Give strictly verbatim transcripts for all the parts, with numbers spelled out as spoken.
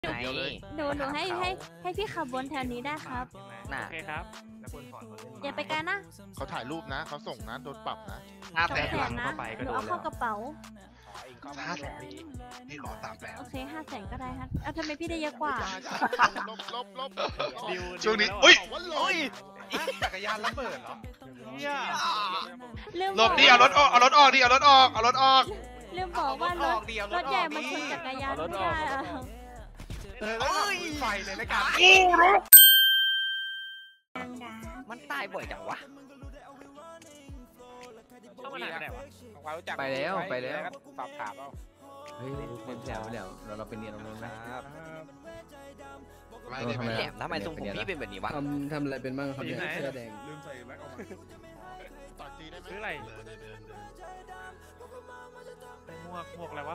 หนูหนูหนูให้ให้ให้พี่ขับบนแถวนี้ได้ครับน่ะโอเคครับอย่าไปไกลนะเขาถ่ายรูปนะเขาส่งนะโดนปรับนะห้าสอแสงนแสนนะหนูเอาเข้ากระเป๋าห้าแสนพี่ขอสามแสนโอเคห้าแสนก็ได้ครับเอาทำไมพี่ได้เยอะกว่าลบลบลบดิวช่วงนี้อุ้อุ้ยยจักรยานระเบิดเหรอเนี่ยเรื่องหลบดิเอารถออกเอารถออกดิเอารถออกเอารถออกเรื่องบอกว่ารถรถใหญ่มันชนจักรยานไม่ได้อะเอ้ยไฟเลยนะกันมันตายบ่อยจังวะเข้ามาไหนไปไหนวะไปแล้วไปแล้วปรับถามเอาเฮ้ยเป็นแล้วไปแล้วเราเราไปเรียนตรงนู้นไหมไม่ได้ไม่ทำไมได้ล่ะแหลมทำไมทรงผมพี่เป็นแบบนี้วะทำทำอะไรเป็นบ้างครับเนี่ยเสื้อแดงลืมใส่แบ็คออกมาต่อจีได้ไหมซื้ออะไรเป็นหมวกหมวกอะไรวะ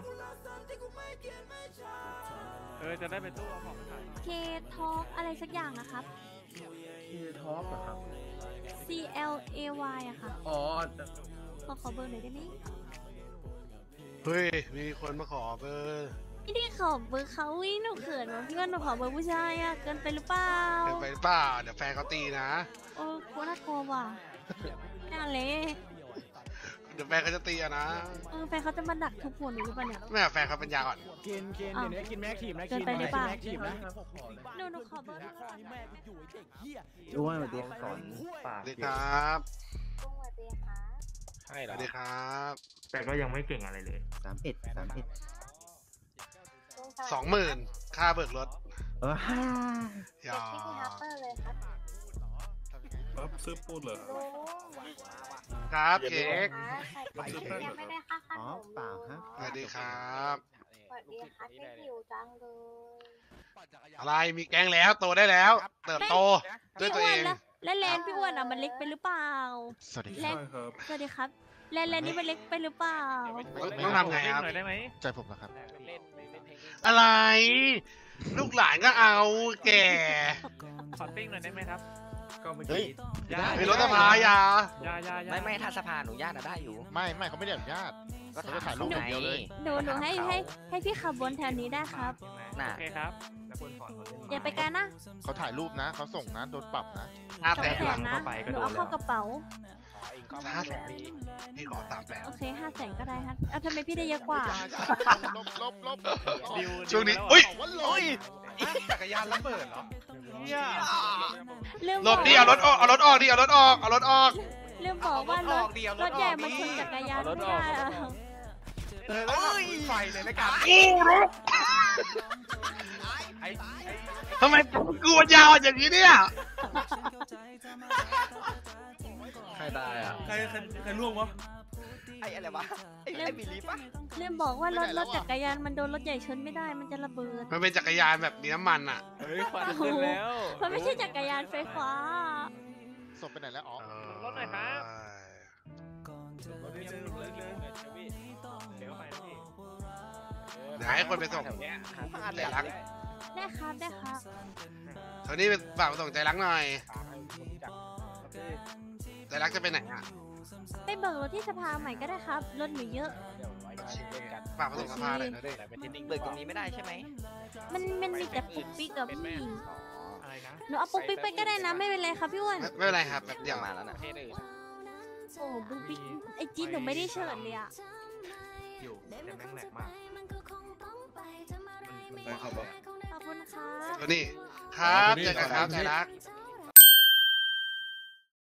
เออจะได้ไปตู้เอาของไปขายเคทอล์กอะไรสักอย่างนะครับคีท็อปอะครับ C L A Y อะค่ะอ๋อขอขอเบอร์หน่อยได้ไหมเฮ้ยมีคนมาขอเบอร์ไม่ได้ขอเบอร์เขาวิหนูเขินว่ะพี่ว่าหนูขอเบอร์ผู้ชายอะเกินไปหรือเปล่าเดี๋ยวไปเปล่าเดี๋ยวแฟนเขาตีนะโอ้กลัวน่ากลัวว่ะน่าเละเดี๋ยวแฟนเขาจะตีอะนะเออแฟนเขาจะมาดักทุบหัวหนูหรือเปล่าเนี่ยแม่แฟนเขาเป็นยาอ่อนกินกินอ้าวเดี๋ยวนี้กินแม็กทีมนะเกิกินไปหรือเปล่าแม็กทีมนะหนูหนูขอเบอร์พี่ก่อนนะอ้วนมาดีก่อนสวัสดีครับสวัสดีค่ะใช่สเหรอวัสดีครับแต่ก็ยังไม่เก่งอะไรเลยสามเอ็ดสามเอ็ดสองหมื่นค่าเบิกรถเออฮ่าอย่าที่ฮัปเปอร์เลยครับปั๊บซื้อปูนเหรอครับเค้กยังไม่ได้ค่าขอ๋อนมเปล่าครับสวัสดีครับสวัสดีค่ะที่หิวจังเลยอะไรมีแก๊งแล้วโตได้แล้ว เติบโตด้วยตัวเองแล้วและแลนพี่อ้วนอ่ะมันเล็กไปหรือเปล่าสวัสดีคแลรับนสวัสดีครับแลนแลนนี่มันเล็กไปหรือเปล่าต้องทำไงครับหน่อยได้ไหมใจผมนะครับอะไร ลูกหลานก็เอาแก่ขอติ้งหน่อยได้ไหมครับก็เมื่อกี้ยามีรถสภายายายายาไม่ไม่ถ้าสภาหนูญาติได้อยู่ไม่ไม่เขาไม่ได้อนุญาตก็เขาจะถ่ายรูปอย่างเดียวเลยหนูหนูให้ให้ให้พี่ขับบนแถวนี้ได้ครับน่ะโอเคครับอย่าไปไกลนะเขาถ่ายรูปนะเขาส่งนะโดนปรับนะห้าสอแสงนแสนนะหนูเอาเข้ากระเป๋าห้าแสนพี่ขอสามแสนโอเคห้าแสนก็ได้ครับเอาทำไมพี่ได้เยอะกว่าลบลบลบดิวช่วงนี้อุ้อุ้ยยจักรยานระเบิดเหรอเนี่ยเรื่องหลบดิเอารถออกเอารถออกดิเอารถออกเอารถออกเรื่องบอกว่ารถรถใหญ่มันชนจักรยานไม่ได้อะเอ้ยไฟเลยนะกันทำไมกลัวยาวอย่างนี้เนี่ยใครตายอ่ะใครใครใครล่วงวะไอ้อะไรวะไอ้ไอ้บิลีฟะเรื่องบอกว่ารถรถจักรยานมันโดนรถใหญ่ชนไม่ได้มันจะระเบิดมันเป็นจักรยานแบบมีน้ำมันอ่ะเฮ้ยควันขึ้นแล้วมันไม่ใช่จักรยานไฟฟ้าศพไปไหนแล้วอ๋อรถหน่อยครับเดี๋ยวเดี๋ยวไปนะพี่เดี๋ยวให้คนไปส่งใจรักได้ครับได้ครับตอนนี้เป็นฝากไปส่งใจรักหน่อยใจรักจะไปไหนอ่ะไปเบิกรถที่สภาใหม่ก็ได้ครับรถหนูเยอะฝากไปส่งสภาหน่อยนะดิเบิกตรงนี้ไม่ได้ใช่ไหมมันมันมีแต่ปุ๊กปิ๊กกับพี่อะไรนะหนูเอาปุ๊กปิ๊กไปก็ได้นะไม่เป็นไรครับพี่อ้วนไม่ไม่เป็นไรครับแบบเดียวมาแล้วนะโอ้ปุ๊กปิ๊กไอจีนหนูไม่ได้เฉิดเลยอะอยู่แต่แม่งแหลกมากไปครับบอสขอบคุณครับตัวนี้ครับเจอกันครับใจรักค